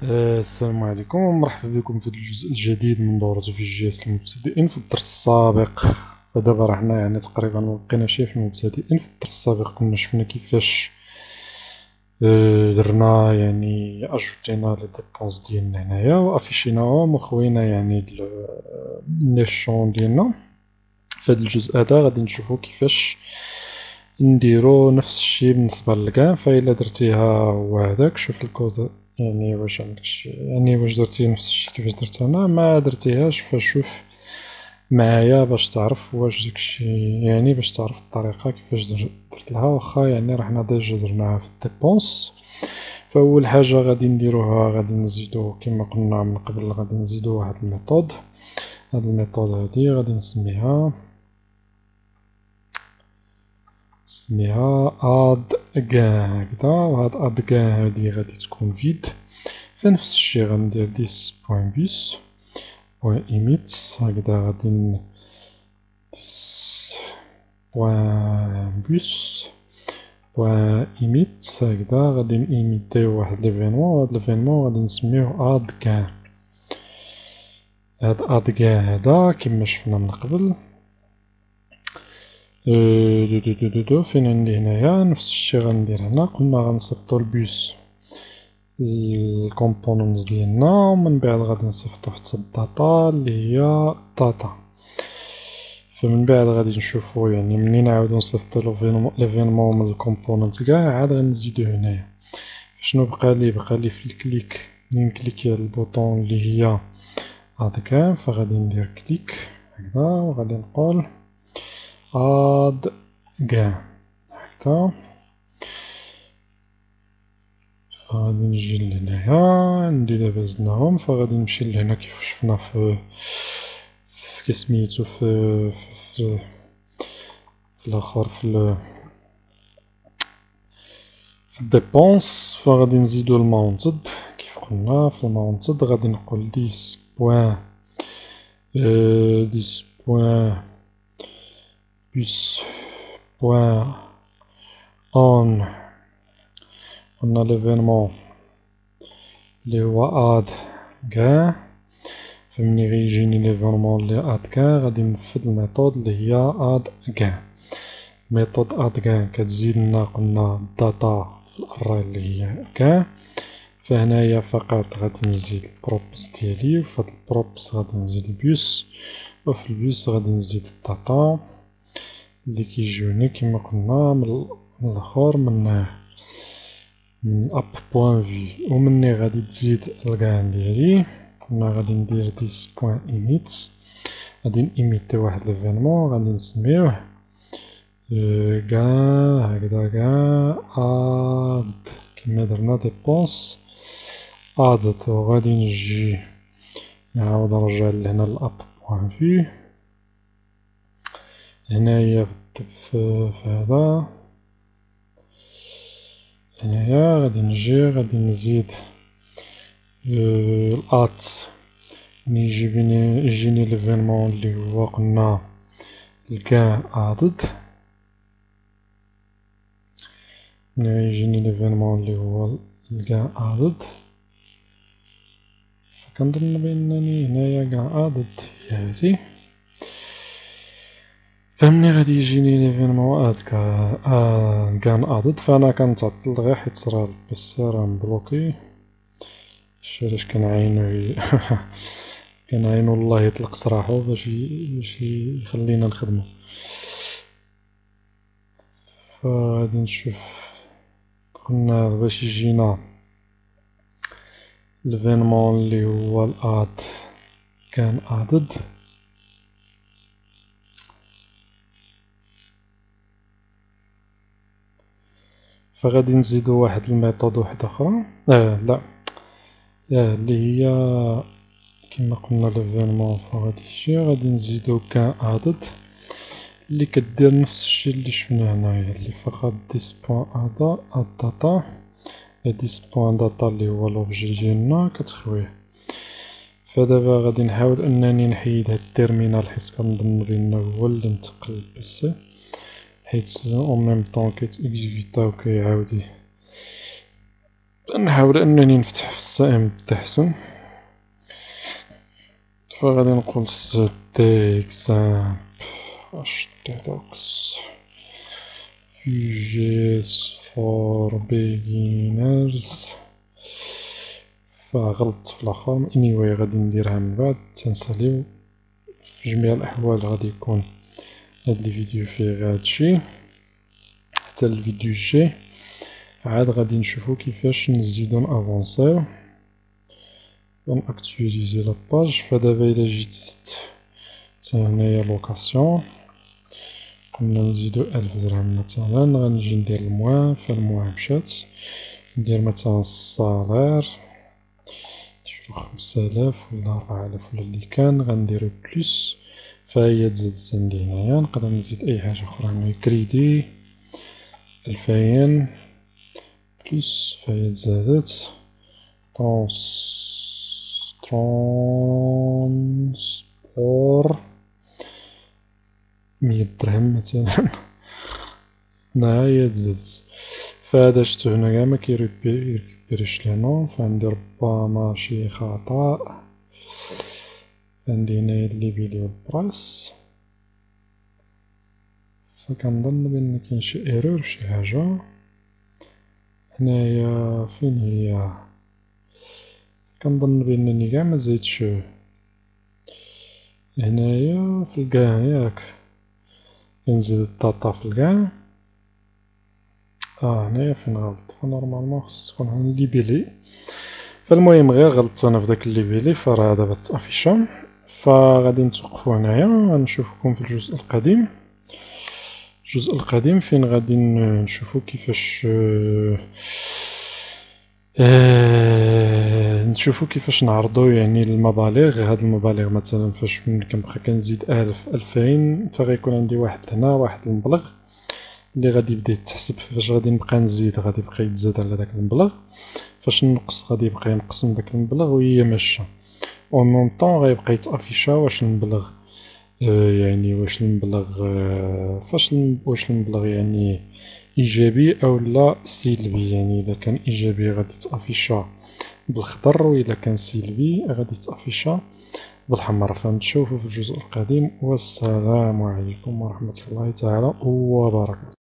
السلام عليكم ومرحبا بكم في الجزء الجديد من دورة في جي اس المبتدئين. في الدرس السابق فدابا راه حنا يعني تقريبا مبقيناش في المبتدئين. في الدرس السابق كنا شفنا كيفاش درنا يعني اجوتينا لي ديبونس ديالنا هنايا وافيشيناهم وخوينا يعني لي شون ديالنا. في هذا الجزء هذا غادي نشوفو كيفاش نديرو نفس الشيء بالنسبة للكاع. فإلا درتيها هو هذاك، شوف الكود يعني واش عندك يعني واش درتي نفس الشيء كيفاش درت انا. ما درتيهاش فشوف معايا باش تعرف واش داكشي يعني باش تعرف الطريقة كيفاش درت لها. واخا يعني راه حنا ديجا درناها في الديبونس. فأول حاجة غادي نديروها غادي نزيدو كما قلنا من قبل، غادي نزيدو واحد الميثود. هاد الميثود هادي غادي نسميها اد كاع هكذا. وهاد اد كاع هادي غادي تكون فيد. فنفس الشي غندير ديس بوين بوس بوين ايميت هكذا. غادي ديس بوين بوس بوين ايميت هكذا. غادي نيميتيو واحد ليفينمون، وهاد ليفينمون غادي نسميوه اد كاع. هاد اد كاع هذا كما شفنا من قبل فين عندي هنايا نفس الشي غندير هنا. قلنا غنصيفطو البوس الكومبوننتس ديالنا، ومن بعد غادي نصيفطو حتى الداتا اللي هي الداتا. فمن بعد غادي نشوفو يعني منين نعاودو نصيفطو ليفينمون من الكومبوننت كاع عاد غنزيدو هنايا. شنو بقالي في الكليك، منين نكليكي على البوطون اللي هي اد كاع فغادي ندير كليك هكذا وغادي نقول اد كاع هكذا. غادي نجي لهنايا عندي دابا زدناهم، فغادي نمشي لهنا كيف شفنا في كسميتو في الاخر في الديبونس. فغادي نزيدو الماونتد كيف قلنا. في الماونتد غادي نقول ديس بوين بوس بوين اون. قلنا ليفينمون اللي هو اد كاع. فمني غيجيني ليفينمون اللي اد كاع غادي ننفذ الميثود اللي هي اد كاع. ميثود اد كاع كتزيد لنا قلنا الداتا في الاري اللي هي كاع. فهنايا فقط غادي نزيد البروبس ديالي، وفي هاد البروبس غادي نزيد البيوس، وفي البيوس غادي نزيد الداتا اللي كيجيوني كما قلنا من الاخر من اب بوين في. ومني غادي تزيد الكاع ديالي قلنا غادي ندير ديس بوين ايميت. غادي نيميتي واحد ليفينمون غادي نسميوه كاع هكذا كاع اد كما درنا ديبونس ادت. وغادي نجي نعاود نرجع لهنا الاب بوين في. هنايا في هذا هنايا غادي نجي غادي نزيد الات. ملي يجيني ليفينمون اللي هو قلنا الكاع ادد. ملي يجيني ليفينمون اللي هو الكاع ادد فكنظن بانني هنايا كاع ادد هي هادي. فمني غادي يجيني ليفينمون كاع ادد فانا كنتعطل غير حيت صرا البيسي راه مبلوكي. علاش كنعاينو كنعاينو الله يطلق سراحو باش يخلينا نخدمو. فغادي نشوف قلنا باش يجينا ليفينمون اللي هو الاد كان ادد. فغادي نزيدو واحد الميثود واحدة اخرى لا اللي هي كما قلنا ليفينمون. فغادي يجي غادي نزيدو كان ادد اللي كدير نفس الشي اللي شفنا هنايا اللي فقط ديس بوين اد داتا. ديس بوين داتا اللي هو لوبجي ديالنا كتخويه. فدابا غادي نحاول انني نحيد هاد التيرمينال حيت كنظن بانه هو اللي انتقل للبيسي، حيت اون ميم طون كيتيكزيكوتا و كيعاود نحاول أنني نفتح في السائم التحسن. فغادي نقول ستي إكزامبل htdocs QGIS for beginners. فغلطت في الآخر anyway غادي نديرها من بعد تنساليو. في جميع الأحوال غادي يكون هاد الفيديو فيه غير هادشي. حتى الفيديو الجاي عاد غادي نشوفو كيفاش نزيدو نافونسيو ونأكتواليزي لاباج. فدابا إلا جيت هنايا لوكاسيون قلنا نزيدو 1000 درهم مثلا، غنجي ندير الموان، فالموان مشات، ندير مثلا الصالير نديرو 5000 ولا 4000 ولا اللي كان، غنديرو بلوس فهي تزاد عندي هنايا. نقدر نزيد أي حاجة أخرى هنا كريدي 2000 بلوس فهي تزادت ترونسبور 100 درهم مثلا زدناها هي تزاد. فهذا شتو هنا كاع مكيريكوبيريش لي نون، فعندي ربما شي خطأ. عندي هنايا الليبيلي والبراس، فكنظن بأن كاين شي ايرور فشي حاجة هنايا. فين هي؟ كنظن بأنني كاع مزيدتش هنايا في الكاع ياك، كنزيد الداتا في الكاع. هنايا فين غلط، فنورمالمون خص تكون هنا الليبيلي. فالمهم غير غلطت أنا في داك الليبيلي، فراه دابا تأفيشا. فغادي نتوقفو هنايا، غنشوفكم في الجزء القادم. الجزء القادم فين غادي نشوفو كيفاش نشوفو كيفاش نعرضو يعني المبالغ. هاد المبالغ مثلا فاش من كنبقى كنزيد 1000 2000 فغيكون عندي واحد هنا واحد المبلغ اللي غادي يبدا يتحسب. فاش غادي نبقى نزيد غادي يبقى يتزاد على داك المبلغ، فاش نقص غادي يبقى ينقص من داك المبلغ وهي ماشية. و ميم طون غيبقى يتافيشا واش المبلغ يعني واش المبلغ واش المبلغ يعني ايجابي او لا سلبي. يعني اذا كان ايجابي غادي تافيشا بالخضر، واذا كان سلبي غادي تافيشا بالحمر. فنتشوفو في الجزء القادم، والسلام عليكم ورحمة الله تعالى وبركاته.